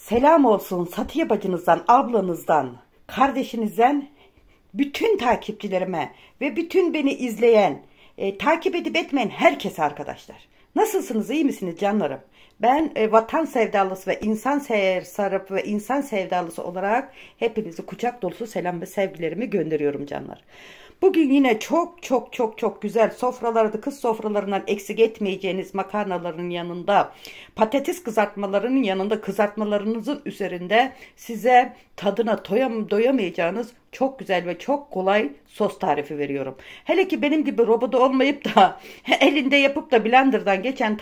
Selam olsun Satiye bacınızdan, ablanızdan, kardeşinizden, bütün takipçilerime ve bütün beni izleyen, takip edip etmeyen herkese arkadaşlar. Nasılsınız, iyi misiniz canlarım? Ben vatan sevdalısı ve insan sarıp ve insan sevdalısı olarak hepinizi kucak dolusu selam ve sevgilerimi gönderiyorum canlar. Bugün yine çok güzel sofralarda, kız sofralarından eksik etmeyeceğiniz makarnaların yanında, patates kızartmalarının yanında, kızartmalarınızın üzerinde size tadına doyamayacağınız çok güzel ve çok kolay sos tarifi veriyorum. Hele ki benim gibi robot olmayıp da elinde yapıp da blenderdan geçen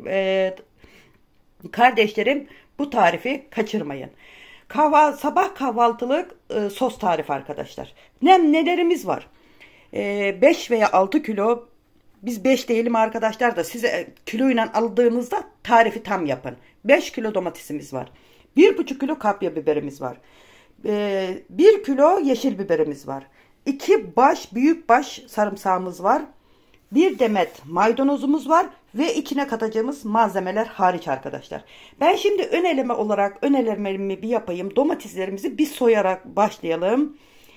kardeşlerim, bu tarifi kaçırmayın. Sabah kahvaltılık sos tarifi arkadaşlar. Nelerimiz var? 5 veya 6 kilo, biz 5 değilim arkadaşlar da size kiloyla aldığınızda tarifi tam yapın. 5 kilo domatesimiz var. 1,5 kilo kapya biberimiz var. 1 kilo yeşil biberimiz var. 2 büyük baş sarımsağımız var. 1 demet maydanozumuz var ve içine katacağımız malzemeler hariç arkadaşlar. Ben şimdi ön elemelerimi bir yapayım. Domateslerimizi bir soyarak başlayalım.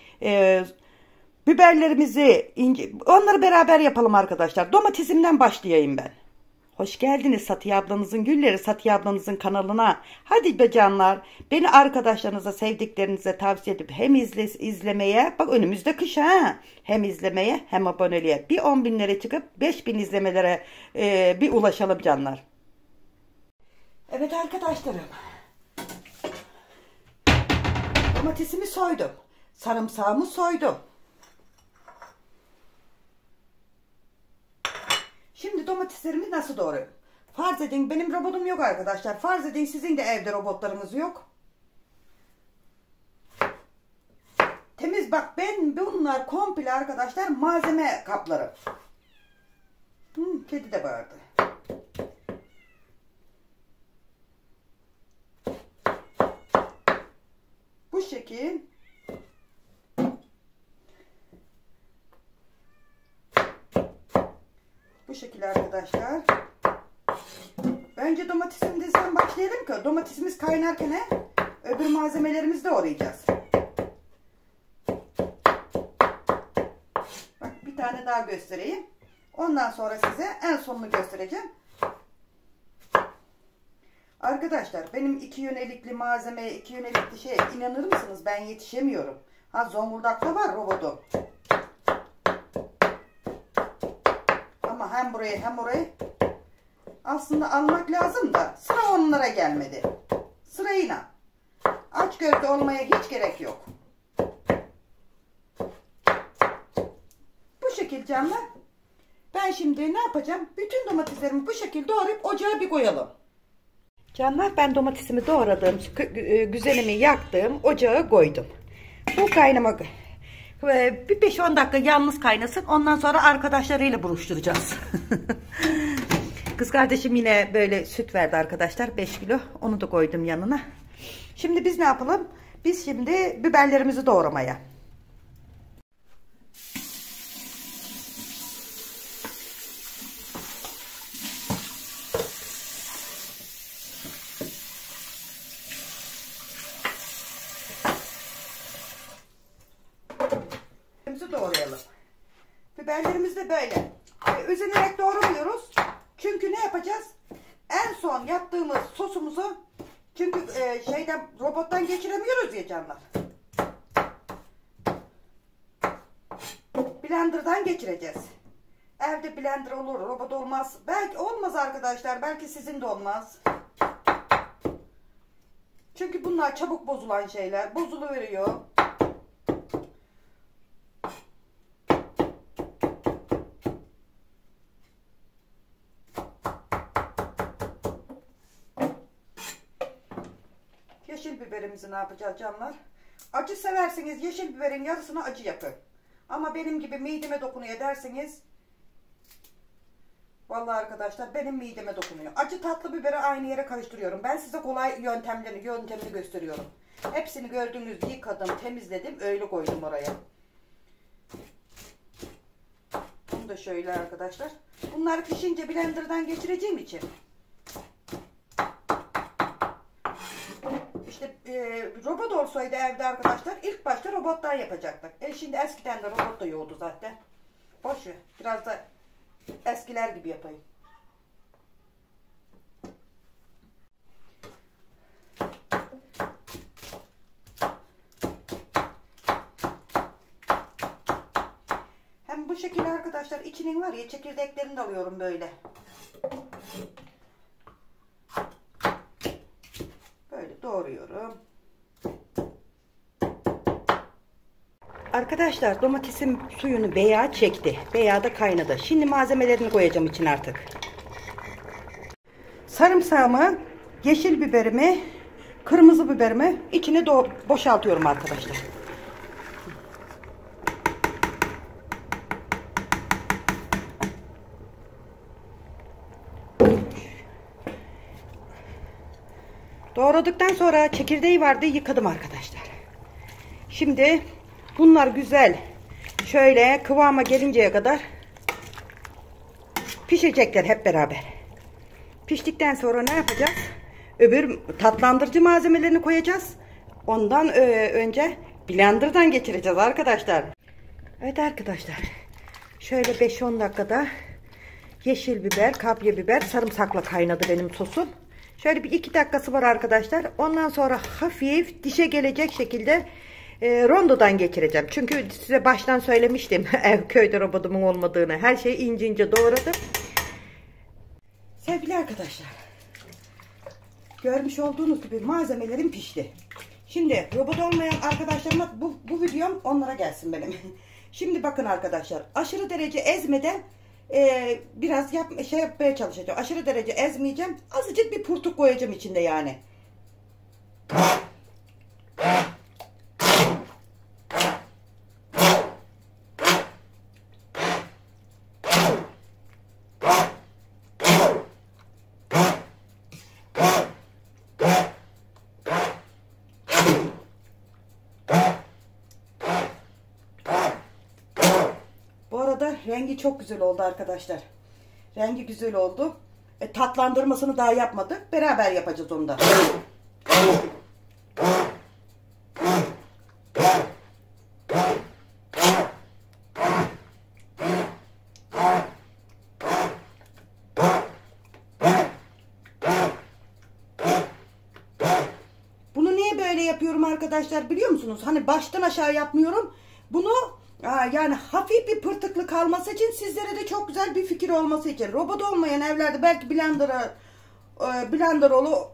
Biberlerimizi onları beraber yapalım arkadaşlar. Domatesimden başlayayım ben. Hoş geldiniz Satiye ablanızın gülleri, Satiye ablanızın kanalına. Hadi be canlar, beni arkadaşlarınıza, sevdiklerinize tavsiye edip hem izlemeye, bak önümüzde kış ha, hem izlemeye hem aboneliğe bir 10.000'lere çıkıp 5.000 izlemelere bir ulaşalım canlar. Evet arkadaşlarım, domatesimi soydum, sarımsağımı soydum. Şimdi domateslerimi nasıl doğrayayım? Farz edin benim robotum yok arkadaşlar. Farz edin sizin de evde robotlarınız yok. Temiz, bak ben bunlar komple arkadaşlar malzeme kaplarım. Kedi de bağırdı. Bu şekil. Bu şekilde arkadaşlar. Önce domatesimizden başlayalım ki domatesimiz kaynarken öbür malzemelerimizi de doğrayacağız. Bak bir tane daha göstereyim. Ondan sonra size en sonunu göstereceğim. Arkadaşlar benim 2 yönelikli malzemeye, 2 yönelikli şeye inanır mısınız? Ben yetişemiyorum. Ha, Zonguldak'ta var robotum. Hem burayı hem orayı aslında almak lazım da sıra onlara gelmedi. Sırayla. Aç gözlü olmaya hiç gerek yok. Bu şekilde canlar. Ben şimdi ne yapacağım? Bütün domateslerimi bu şekilde doğrayıp ocağa bir koyalım. Canlar, ben domatesimi doğradım. Güzelimi yaktım. Ocağa koydum. Bu kaynama bir 5-10 dakika yalnız kaynasın. Ondan sonra arkadaşlarıyla buluşturacağız. Kız kardeşim yine böyle süt verdi arkadaşlar. 5 kilo. Onu da koydum yanına. Şimdi biz ne yapalım? Biz şimdi biberlerimizi doğramaya. Doğrayalım. Biberlerimizi de böyle özenerek doğramıyoruz. Çünkü ne yapacağız? En son yaptığımız sosumuzu, çünkü robottan geçiremiyoruz ya canlar. Blender'dan geçireceğiz. Evde blender olur, robot olmaz. Belki olmaz arkadaşlar. Belki sizin de olmaz. Çünkü bunlar çabuk bozulan şeyler. Bozuluveriyor. Yeşil biberimizi ne yapacağız canlar? Acı severseniz yeşil biberin yarısını acı yapın. Ama benim gibi mideme dokunuyor derseniz, vallahi arkadaşlar benim mideme dokunuyor. Acı tatlı biberi aynı yere karıştırıyorum. Ben size kolay yöntemini gösteriyorum. Hepsini gördüğünüz yıkadım, temizledim, öyle koydum oraya. Bunu da şöyle arkadaşlar. Bunlar pişince blenderdan geçireceğim için İşte robot olsaydı evde arkadaşlar ilk başta robottan yapacaktık. Şimdi eskiden de robot da yoğdu zaten. Boş ver. Biraz da eskiler gibi yapayım. Hem bu şekilde arkadaşlar içinin var ya çekirdeklerini de alıyorum böyle. Böyle doğruyorum. Arkadaşlar domatesin suyunu beyağı çekti. Beyağı da kaynadı. Şimdi malzemelerini koyacağım için artık. Sarımsağımı, yeşil biberimi, kırmızı biberimi içine boşaltıyorum arkadaşlar. Doğradıktan sonra çekirdeği vardı, yıkadım arkadaşlar. Şimdi bunlar güzel şöyle kıvama gelinceye kadar pişecekler hep beraber. Piştikten sonra ne yapacağız? Öbür tatlandırıcı malzemelerini koyacağız. Ondan önce blenderdan geçireceğiz arkadaşlar. Evet arkadaşlar. Şöyle 5-10 dakikada yeşil biber, kapya biber, sarımsakla kaynadı benim sosum. Şöyle bir 2 dakikası var arkadaşlar. Ondan sonra hafif dişe gelecek şekilde rondodan geçireceğim. Çünkü size baştan söylemiştim köyde robotumun olmadığını. Her şeyi ince ince doğradım. Sevgili arkadaşlar, görmüş olduğunuz gibi malzemelerim pişti. Şimdi robot olmayan arkadaşlarıma bu videom onlara gelsin benim. Şimdi bakın arkadaşlar, aşırı derece ezmeden biraz yapmaya çalışacağım. Aşırı derece ezmeyeceğim. Azıcık bir purtuk koyacağım içinde yani. Bu arada rengi çok güzel oldu arkadaşlar. Rengi güzel oldu. Tatlandırmasını daha yapmadık. Beraber yapacağız onu da. Bunu niye böyle yapıyorum arkadaşlar biliyor musunuz? Hani baştan aşağı yapmıyorum. Bunu yani hafif bir pırtıklı kalması için, sizlere de çok güzel bir fikir olması için. Robot olmayan evlerde belki blender olu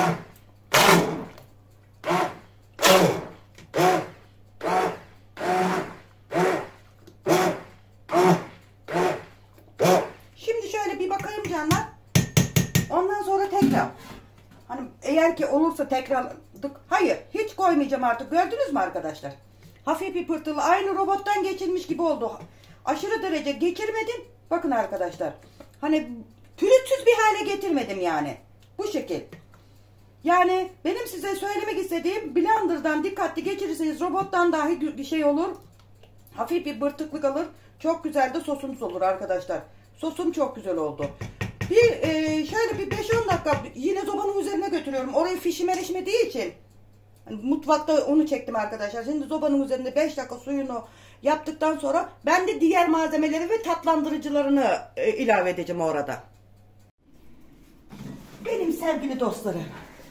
şimdi şöyle bir bakayım canlar. Ondan sonra tekrar hani eğer ki olursa tekrar hayır hiç koymayacağım artık. Gördünüz mü arkadaşlar? Hafif bir pırtılı, aynı robottan geçilmiş gibi oldu. Aşırı derece geçirmedim. Bakın arkadaşlar. Hani pürüzsüz bir hale getirmedim yani. Bu şekil. Yani benim size söylemek istediğim, blenderdan dikkatli geçirirseniz robottan dahi bir şey olur. Hafif bir pırtıklık alır. Çok güzel de sosumuz olur arkadaşlar. Sosum çok güzel oldu. Şöyle bir 5-10 dakika yine sobanın üzerine götürüyorum. Orayı fişime için. Mutfakta onu çektim arkadaşlar. Şimdi sobanın üzerinde 5 dakika suyunu yaptıktan sonra ben de diğer malzemeleri ve tatlandırıcılarını ilave edeceğim orada. Benim sevgili dostlarım,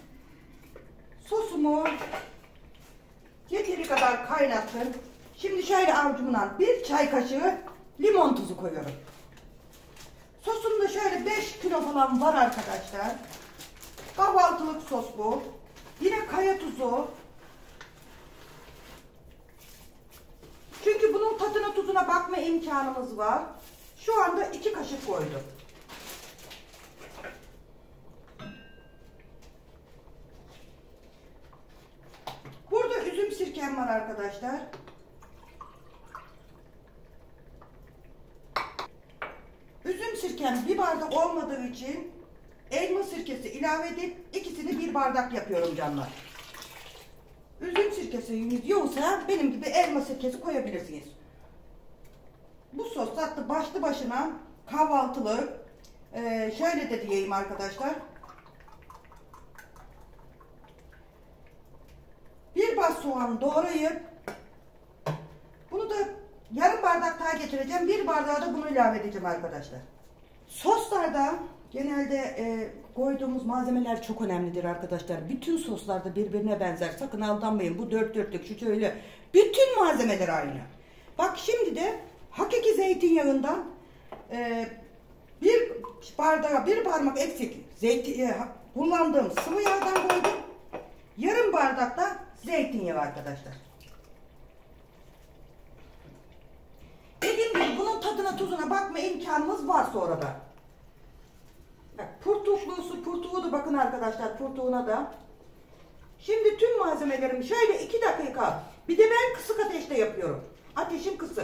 sosumu yeteri kadar kaynattım. Şimdi şöyle avucumdan 1 çay kaşığı limon tuzu koyuyorum. Sosumda şöyle 5 kilo falan var arkadaşlar. Kahvaltılık sos bu. Yine kaya tuzu. Çünkü bunun tadına tuzuna bakma imkanımız var. Şu anda 2 kaşık koydum. Burada üzüm sirkem var arkadaşlar. Üzüm sirkem bir bardak olmadığı için elma sirkesi ilave edip ikisini 1 bardak yapıyorum canlar. Üzüm sirkesi yoksa benim gibi elma sirkesi koyabilirsiniz. Bu sos tatlı başlı başına kahvaltılık. Şöyle de diyeyim arkadaşlar. yuva soğan doğrayıp bunu da yarım bardak daha getireceğim. Bir bardağı da bunu ilave edeceğim arkadaşlar. Soslarda genelde koyduğumuz malzemeler çok önemlidir arkadaşlar. Bütün soslarda birbirine benzer. Sakın aldanmayın. Bu dört dörtlük şu şöyle. Bütün malzemeler aynı. Bak şimdi de hakiki zeytinyağından bir bardağa bir parmak eksik kullandığım sıvı yağdan koydum. Yarım bardak da zeytinyağı arkadaşlar. Dediğim gibi bunun tadına tuzuna bakma imkanımız var sonra da. Bak purtuğu da bakın arkadaşlar purtuğuna da. Şimdi tüm malzemelerimi şöyle 2 dakika. Bir de ben kısık ateşte yapıyorum. Ateşim kısık.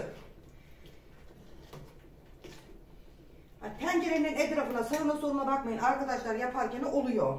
Tencerenin etrafına sağına soluna bakmayın arkadaşlar yaparken oluyor.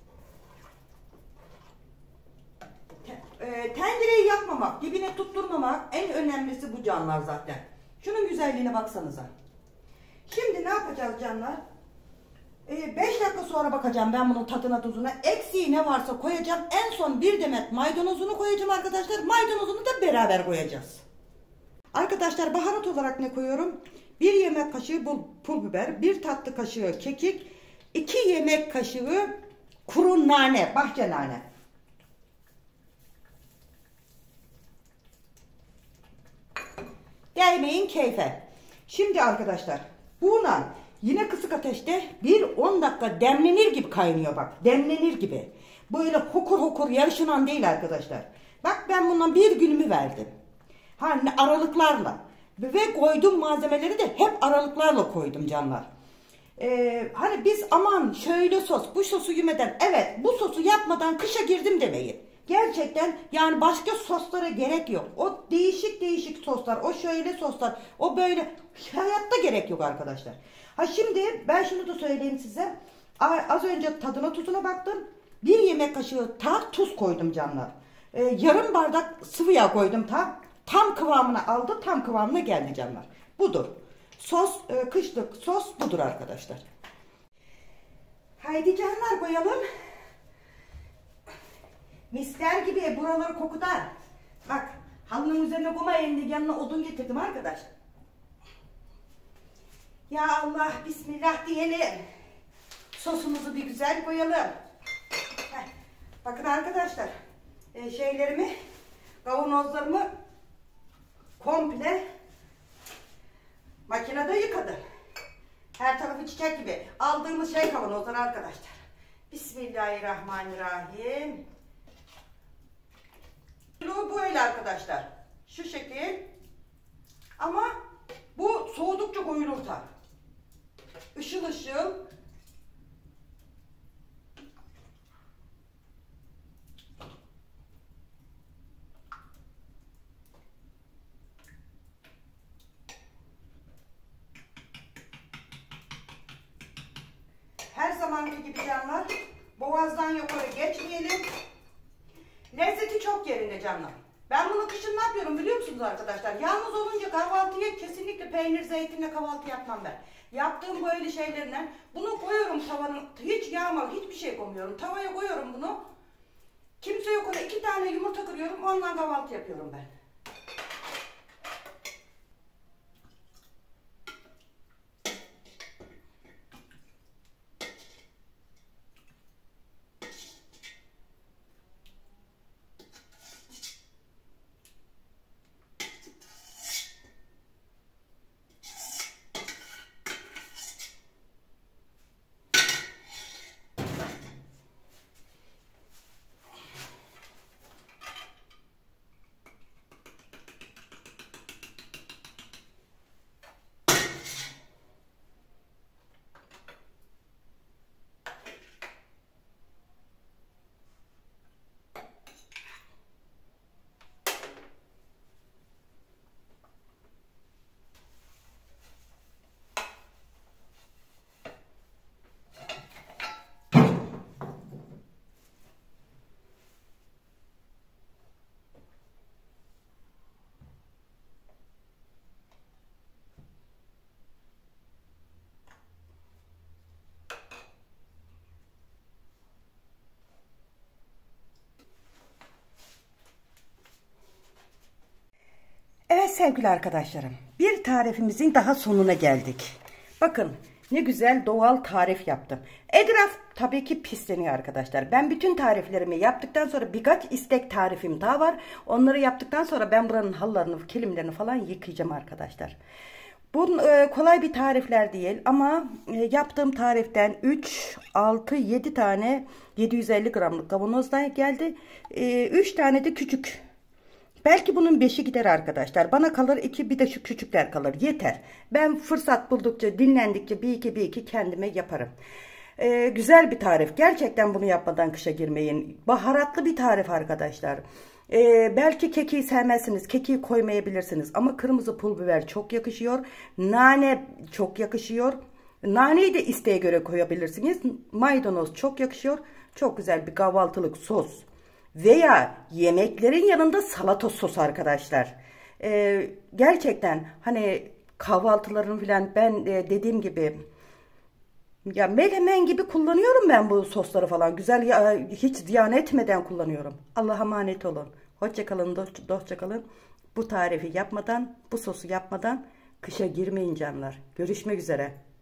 Tencereyi yakmamak, dibine tutturmamak en önemlisi bu canlar zaten. Şunun güzelliğine baksanıza. Şimdi ne yapacağız canlar? 5 dakika sonra bakacağım ben bunun tadına tuzuna. Eksiği ne varsa koyacağım. En son bir demet maydanozunu koyacağım arkadaşlar. Maydanozunu da beraber koyacağız. Arkadaşlar baharat olarak ne koyuyorum? 1 yemek kaşığı pul biber, 1 tatlı kaşığı kekik, 2 yemek kaşığı kuru nane, bahçe nane. Değmeyin keyfe. Şimdi arkadaşlar buna yine kısık ateşte 10 dakika demlenir gibi kaynıyor bak. Demlenir gibi. Böyle hokur hokur yarışınan değil arkadaşlar. Bak ben bundan bir günümü verdim. Hani aralıklarla. Ve koyduğum malzemeleri de hep aralıklarla koydum canlar. Hani biz aman şöyle sos bu sosu yemeden evet bu sosu yapmadan kışa girdim demeyin. Gerçekten yani başka soslara gerek yok. O değişik soslar, o şöyle soslar, o böyle hayatta gerek yok arkadaşlar. Ha şimdi ben şunu da söyleyeyim size. Az önce tadına tuzuna baktım. 1 yemek kaşığı tuz koydum canlar. Yarım bardak sıvı yağ koydum tam kıvamına aldı, tam kıvamına geldi canlar. Budur. Sos, kışlık sos budur arkadaşlar. Haydi canlar koyalım. Misler gibi buraları kokutar. Bak halının üzerine koymayın yanına odun getirdim arkadaş. Ya Allah bismillah diyelim. Sosumuzu bir güzel koyalım. Bakın arkadaşlar şeylerimi kavanozlarımı komple makinede yıkadım. Her tarafı çiçek gibi. Aldığımız kavanozlar arkadaşlar. Bismillahirrahmanirrahim. Bu böyle arkadaşlar. Şu şekil. Ama bu soğudukça koyulur da. Işıl ışıl. Her zamanki gibi canlar. Boğazdan yukarı geçmeyelim. Lezzeti çok yerinde canlar. Ben bunu kışın ne yapıyorum biliyor musunuz arkadaşlar? Yalnız olunca kahvaltıya kesinlikle peynir, zeytinle kahvaltı yapmam ben. Yaptığım böyle şeylerle bunu koyuyorum tavanın, hiç yağma, hiçbir şey koymuyorum. Tavaya koyuyorum bunu. Kimse yok ona 2 tane yumurta kırıyorum, ondan kahvaltı yapıyorum ben. Evet sevgili arkadaşlarım, bir tarifimizin daha sonuna geldik. Bakın ne güzel doğal tarif yaptım. Etraf tabii ki pisleniyor arkadaşlar. Ben bütün tariflerimi yaptıktan sonra birkaç istek tarifim daha var. Onları yaptıktan sonra ben buranın halılarını, kilimlerini falan yıkayacağım arkadaşlar. Bu kolay bir tarifler değil ama yaptığım tariften 3, 6, 7 tane 750 gramlık kavanozdan geldi. 3 tane de küçük. Belki bunun 5'i gider arkadaşlar. Bana kalır 2, bir de şu küçükler kalır. Yeter. Ben fırsat buldukça, dinlendikçe bir iki kendime yaparım. Güzel bir tarif. Gerçekten bunu yapmadan kışa girmeyin. Baharatlı bir tarif arkadaşlar. Belki kekiği sevmezsiniz. Kekiği koymayabilirsiniz. Ama kırmızı pul biber çok yakışıyor. Nane çok yakışıyor. Naneyi de isteğe göre koyabilirsiniz. Maydanoz çok yakışıyor. Çok güzel bir kahvaltılık sos. Veya yemeklerin yanında salata sos arkadaşlar. Gerçekten hani kahvaltıların falan ben dediğim gibi ya menemen gibi kullanıyorum ben bu sosları falan. Güzel ya, hiç ziyan etmeden kullanıyorum. Allah'a emanet olun. Hoşça kalın, dostça kalın. Bu tarifi yapmadan, bu sosu yapmadan kışa girmeyin canlar. Görüşmek üzere.